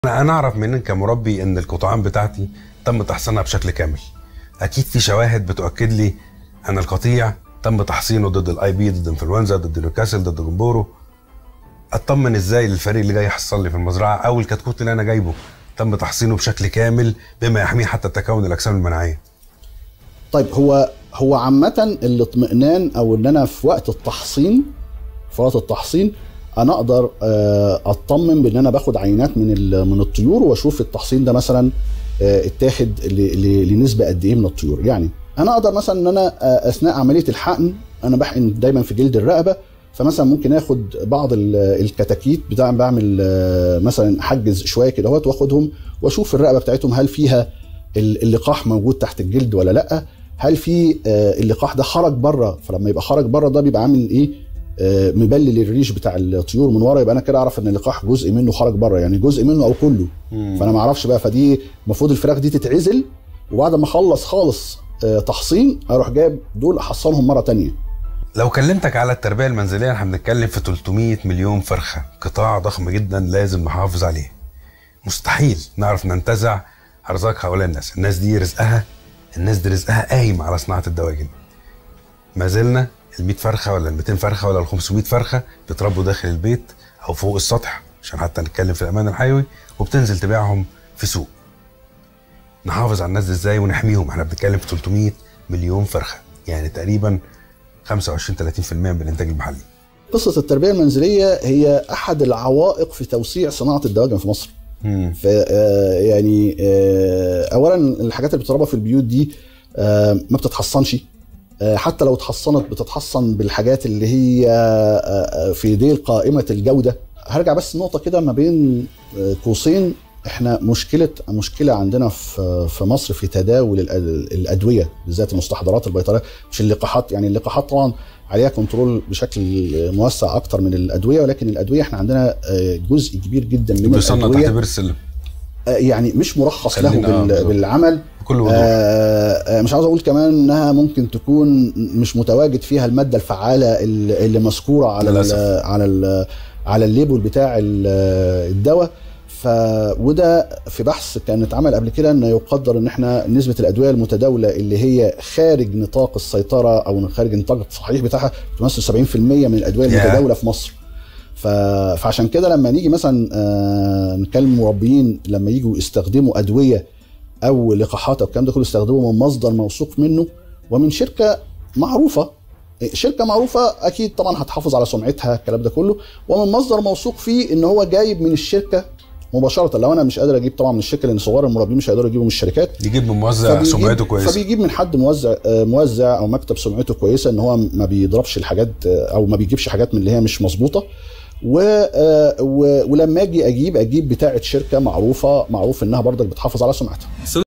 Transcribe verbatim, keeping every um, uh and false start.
انا اعرف منك كمربي ان القطعان بتاعتي تم تحصينها بشكل كامل. اكيد في شواهد بتؤكد لي ان القطيع تم تحصينه ضد الاي بي، ضد انفلونزا، ضد نيوكاسل، ضد جمبورو. اطمن ازاي للفريق اللي جاي يحصل لي في المزرعه او الكتكوت اللي انا جايبه تم تحصينه بشكل كامل بما يحميه حتى تكون الاجسام المناعيه؟ طيب هو هو عامه الاطمئنان او ان انا في وقت التحصين في وقت التحصين انا اقدر اطمن بان انا باخد عينات من من الطيور واشوف التحصين ده مثلا اتاخد لنسبه قد ايه من الطيور. يعني انا اقدر مثلا ان انا اثناء عمليه الحقن انا بحقن دايما في جلد الرقبه، فمثلا ممكن اخد بعض الكتاكيت بتاع بعمل مثلا احجز شويه كده اهوت واخدهم واشوف الرقبه بتاعتهم هل فيها اللقاح موجود تحت الجلد ولا لا، هل في اللقاح ده خرج بره، فلما يبقى خرج بره ده بيبقى عامل ايه مبلل الريش بتاع الطيور من ورا، يبقى انا كده اعرف ان اللقاح جزء منه خرج بره، يعني جزء منه او كله. مم. فانا ما اعرفش بقى، فدي المفروض الفراخ دي تتعزل وبعد ما اخلص خالص تحصين اروح جايب دول احصنهم مره تانية. لو كلمتك على التربيه المنزليه احنا بنتكلم في ثلاثمية مليون فرخه، قطاع ضخم جدا لازم نحافظ عليه. مستحيل نعرف ننتزع ارزاق هؤلاء الناس، الناس دي رزقها الناس دي رزقها قايم على صناعه الدواجن. ما زلنا ال مية فرخه ولا ال ميتين فرخه ولا ال خمسمية فرخه بيتربوا داخل البيت او فوق السطح عشان حتى نتكلم في الامان الحيوي، وبتنزل تبيعهم في سوق. نحافظ على الناس دي ازاي ونحميهم؟ احنا بنتكلم في ثلاثمية مليون فرخه، يعني تقريبا خمسة وعشرين ثلاثين بالمية من الانتاج المحلي. قصه التربيه المنزليه هي احد العوائق في توسيع صناعه الدواجن في مصر. امم ف يعني اولا الحاجات اللي بتتربى في البيوت دي ما بتتحصنش، حتى لو اتحصنت بتتحصن بالحاجات اللي هي في ديل قائمه الجوده. هرجع بس نقطه كده ما بين قوسين، احنا مشكله مشكله عندنا في في مصر في تداول الادويه بالذات المستحضرات البيطريه، مش اللقاحات. يعني اللقاحات طبعا عليها كنترول بشكل موسع اكتر من الادويه، ولكن الادويه احنا عندنا جزء كبير جدا من الادويه تحت بير السلم، يعني مش مرخص له بال... بالعمل بكل وضوح. آه مش عاوز اقول كمان انها ممكن تكون مش متواجد فيها الماده الفعاله اللي مذكوره على ال على ال على الليبل بتاع الدواء. ف وده في بحث كان اتعمل قبل كده ان يقدر ان احنا نسبه الادويه المتداوله اللي هي خارج نطاق السيطره او خارج نطاق الصحيح بتاعها تمثل سبعين بالمية من الادويه المتداوله في مصر. فعشان كده لما نيجي مثلا آه نكلم مربيين لما يجوا يستخدموا ادويه او لقاحات او الكلام ده كله يستخدموا من مصدر موثوق منه ومن شركه معروفه. شركه معروفه اكيد طبعا هتحافظ على سمعتها الكلام ده كله، ومن مصدر موثوق فيه ان هو جايب من الشركه مباشره. لو انا مش قادر اجيب طبعا من الشركه لان صغار المربين مش هيقدروا يجيبوا من الشركات، يجيب من موزع سمعته كويسه، فبيجيب من حد موزع موزع او مكتب سمعته كويسه ان هو ما بيضربش الحاجات او ما بيجيبش حاجات من اللي هي مش مظبوطه. و... ولما اجي اجيب اجيب بتاعه شركه معروفه معروف انها برضك بتحافظ على سمعتها.